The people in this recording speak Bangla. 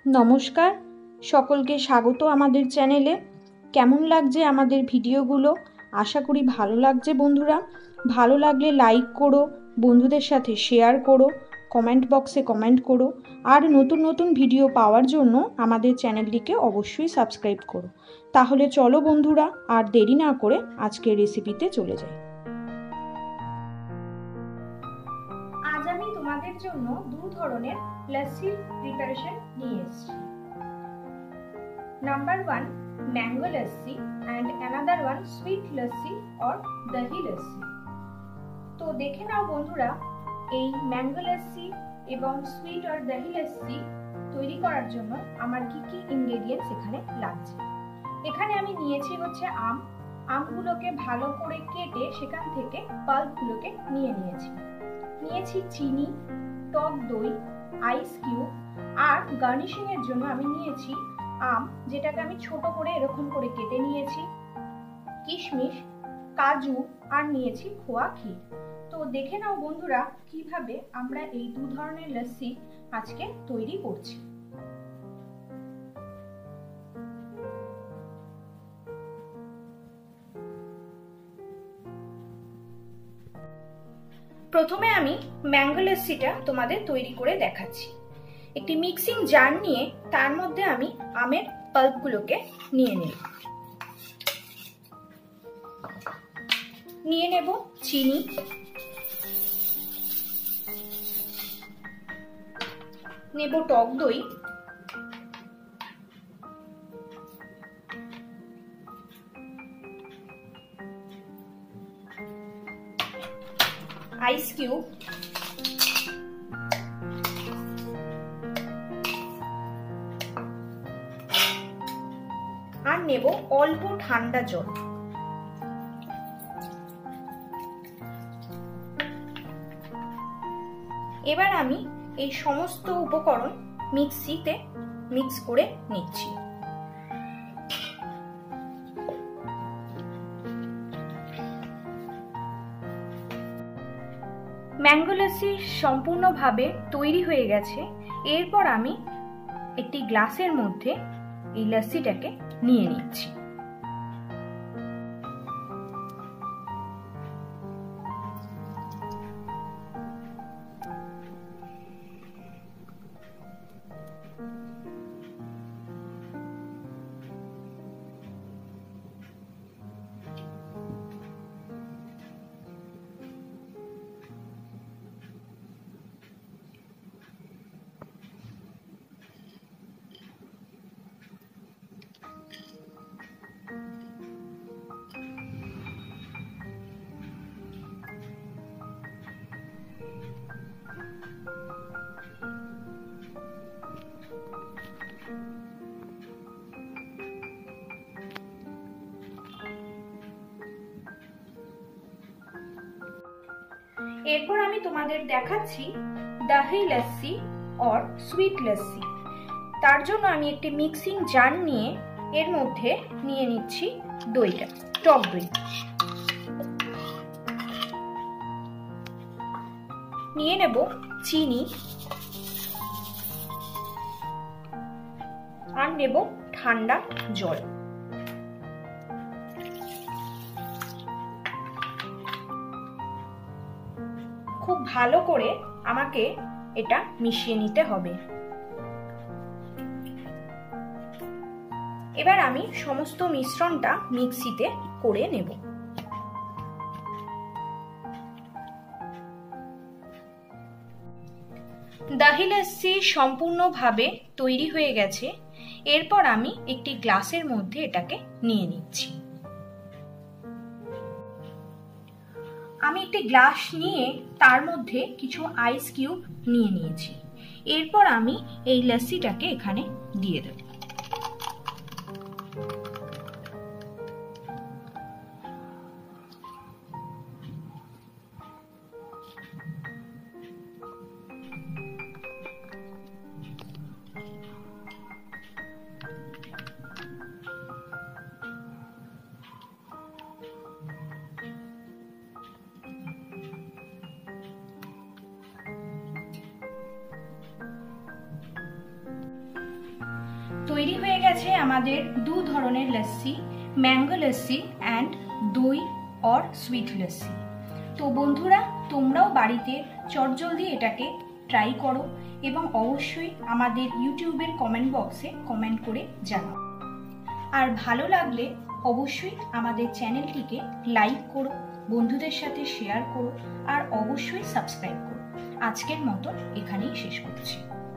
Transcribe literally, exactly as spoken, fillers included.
নমস্কার, সকলকে স্বাগত আমাদের চ্যানেলে। কেমন লাগছে আমাদের ভিডিওগুলো? আশা করি ভালো লাগছে বন্ধুরা। ভালো লাগলে লাইক করো, বন্ধুদের সাথে শেয়ার করো, কমেন্ট বক্সে কমেন্ট করো, আর নতুন নতুন ভিডিও পাওয়ার জন্য আমাদের চ্যানেলটিকে অবশ্যই সাবস্ক্রাইব করো। তাহলে চলো বন্ধুরা, আর দেরি না করে আজকের রেসিপিতে চলে যাই। আজ আমি তোমাদের জন্য দু ধরনের লস্যির প্রিপারেশন নিয়ে এসেছি। Number one mango lassi and another one sweet lassi or dahi lassi. তো দেখে নাও বন্ধুরা, এই ম্যাঙ্গো লস্যি এবং সুইট অর দহি লস্যি তৈরি করার জন্য আমার কি কি ইনগ্রেডিয়েন্টস এখানে লাগছে। এখানে আমি নিয়েছি হচ্ছে আম। আমগুলোকে ভালো করে কেটে সেখান থেকে পাল্পগুলোকে নিয়ে নিয়েছি। নিয়েছি চিনি, টক দই, আইস কিউব, আর গার্নিশিং এর জন্য আমি নিয়েছি আম, যেটাকে আমি ছোট করে এরকম করে কেটে নিয়েছি, কিশমিশ, কাজু, আর নিয়েছি খোয়া ক্ষীর। তো দেখে নাও বন্ধুরা কিভাবে আমরা এই দু ধরনের লস্যি আজকে তৈরি করছি। প্রথমে আমি ম্যাঙ্গো লস্যিটা তোমাদের তৈরি করে দেখাচ্ছি। একটি মিক্সিং জার নিয়ে তার মধ্যে আমি আমের পাল্পগুলোকে নিয়ে নেব। নিয়ে নেব চিনি, নেব টক দই, আইস কিউব, আর নেব অল্প ঠান্ডা জল। এবার আমি এই সমস্ত উপকরণ মিক্সিতে মিক্স করে নিচ্ছি। ম্যাঙ্গো লস্যি সম্পূর্ণভাবে তৈরি হয়ে গেছে। এরপর আমি একটি গ্লাসের মধ্যে এই লস্যিটাকে নিয়ে নিচ্ছি। এরপর আমি তোমাদের দেখাচ্ছি দহি লস্যি অর সুইট লস্যি। তার জন্য আমি একটি মিক্সিং জার নিয়ে এর মধ্যে নিয়ে নিচ্ছি দইটা, টক দই। নিয়ে নেব চিনি, আর নেব ঠান্ডা জল। খুব ভালো করে আমাকে এটা মিশিয়ে নিতে হবে। এবার আমি সমস্ত মিশ্রণটা মিক্সিতে করে নেব। দহি লস্যি সম্পূর্ণভাবে তৈরি হয়ে গেছে। এরপর আমি একটি গ্লাসের মধ্যে এটাকে নিয়ে নিচ্ছি। আমি একটি গ্লাস নিয়ে তার মধ্যে কিছু আইস কিউব নিয়ে নিয়েছি। এরপর আমি এই লস্যিটাকে এখানে দিয়ে দেব। তৈরি হয়ে গেছে আমাদের দু ধরনের lassi, mango lassi and doi or sweet lassi. তো বন্ধুরা, তোমরাও বাড়িতে চটজলদি এটাকে ট্রাই করো এবং অবশ্যই আমাদের ইউটিউবের কমেন্ট বক্সে কমেন্ট করে জানাও। আর ভালো লাগলে অবশ্যই আমাদের চ্যানেলটিকে লাইক করো, বন্ধুদের সাথে শেয়ার করো আর অবশ্যই সাবস্ক্রাইব করো। আজকের মতো এখানেই শেষ করছি।